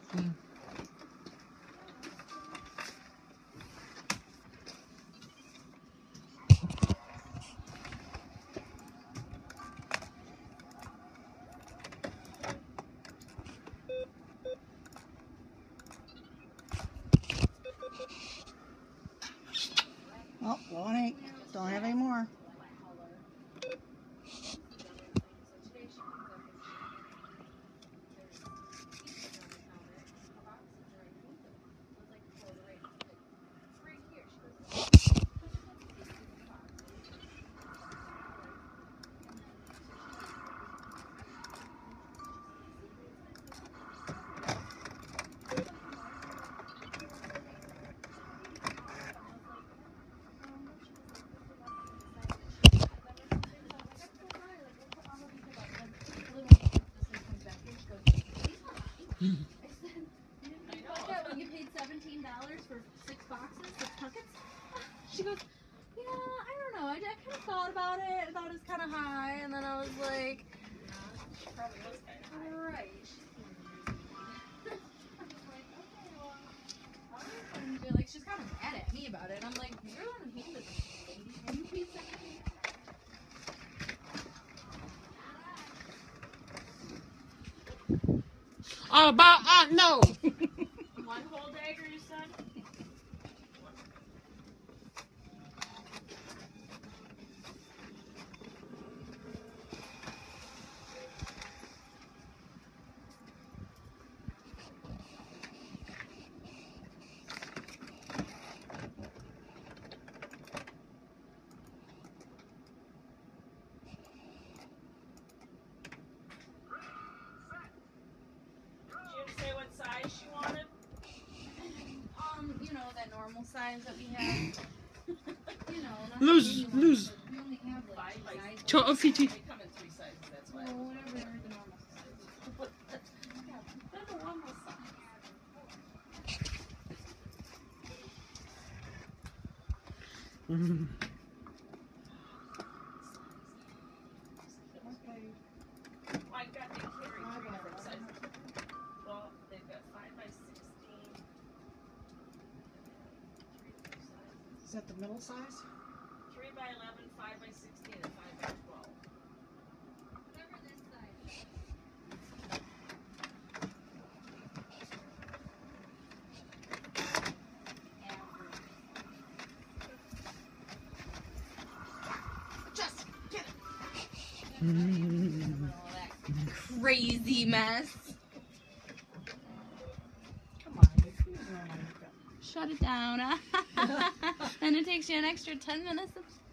Mm. Oh, blowing 8. Don't have any more. When you paid $17 for 6 boxes, 6 puckets? She goes, yeah, I don't know. I kind of thought about it. I thought it was kind of high, and then I was like, probably was kind of high. Right. Like, she's kind of mad at me about it. And I'm like, you're the one who handed this lady. You paid $17. No. One whole dagger, you said? Say what size she wanted? You know, that normal size that we have. You know, not Lose. We only have like 5 sizes. Total They FT. come in 3 sizes, that's why. Well, whatever the normal size. Yeah, they're the normal size. Mm. I got they carry 3 different sizes. Well, they've got 5 by 16. Is that the middle size? 3 by 11, 5 by 16, and 5 by 12. Whatever this size is. Just get it. Crazy mess. Come on. Shut it down. And it takes you an extra 10 minutes.